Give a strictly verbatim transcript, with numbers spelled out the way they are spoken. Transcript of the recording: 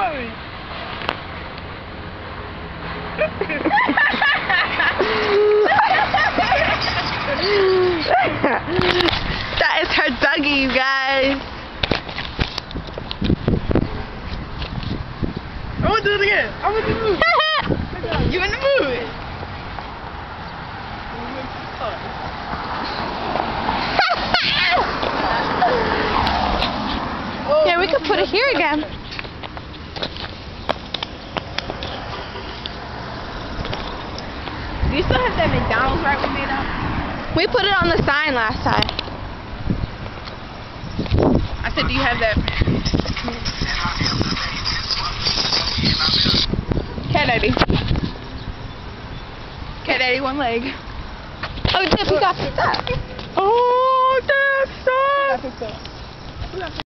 doing? That is her dougie, you guys. I want to do it again. I want to do it. You in the mood? Yeah, we could put it here again. Do you still have that McDonald's right we made up? We put it on the sign last time. I said, do you have that? Cat Daddy. Cat Daddy, one leg. Oh, Dip, you got picked up. Oh, that's so.